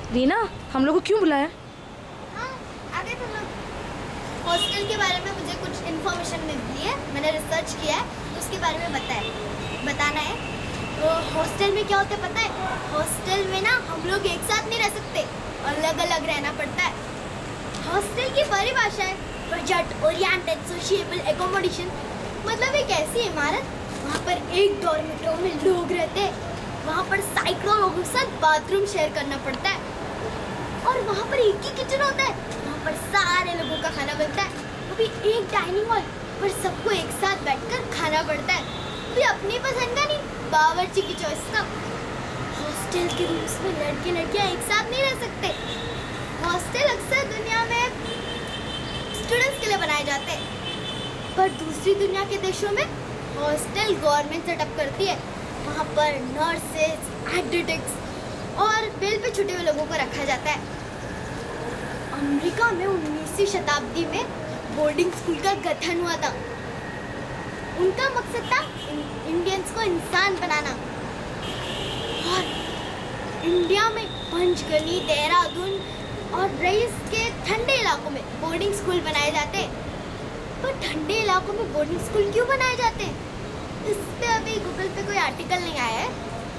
रीना, हम लोग को क्यों बुलाया? हाँ, आगे तुम लोग। हॉस्टल के बारे में मुझे कुछ इन्फॉर्मेशन मिली है, मैंने रिसर्च किया है, तो उसके बारे में बताना है। तो हॉस्टल में क्या होता है पता है? हॉस्टल में ना हम लोग एक साथ नहीं रह सकते, अलग अलग रहना पड़ता है। हॉस्टल की परिभाषा है बजट ओरिएंटेड सोशिएबल एकोमोडेशन। मतलब एक ऐसी इमारत वहाँ पर एक डॉर्मेटरी में लोग रहते हैं, वहाँ पर सैकड़ों लोगों के साथ बाथरूम शेयर करना पड़ता है, और वहाँ पर एक ही किचन होता है, वहाँ पर सारे लोगों का खाना बनता है। वो भी एक डाइनिंग हॉल पर सबको एक साथ बैठकर खाना पड़ता है, भी अपनी पसंद का नहीं, बावर्ची की चॉइस का। हॉस्टल के रूम्स में लड़के लड़कियाँ एक साथ नहीं रह सकते। हॉस्टल अक्सर दुनिया में स्टूडेंट्स के लिए बनाए जाते हैं, पर दूसरी दुनिया के देशों में हॉस्टल गवर्नमेंट सेटअप करती है। वहाँ पर नर्सेज, एडिटिक्स और बेल पे छुटे हुए लोगों को रखा जाता है। अमेरिका में 19वीं शताब्दी में बोर्डिंग स्कूल का गठन हुआ था। उनका मकसद था इंडियंस को इंसान बनाना। और इंडिया में पंचगनी, देहरादून और रईस के ठंडे इलाकों में बोर्डिंग स्कूल बनाए जाते हैं। पर ठंडे इलाकों में बोर्डिंग स्कूल क्यों बनाए जाते हैं, इस पे अभी गूगल पे कोई आर्टिकल नहीं आया है।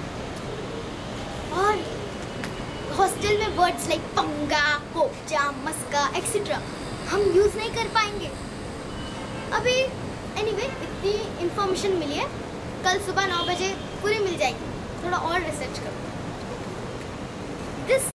और हॉस्टल में वर्ड्स लाइक पंगा, कोपचा, मस्का एक्सेट्रा हम यूज़ नहीं कर पाएंगे अभी। एनीवे, इतनी इन्फॉर्मेशन मिली है, कल सुबह 9 बजे पूरी मिल जाएगी। थोड़ा और रिसर्च करो। दिस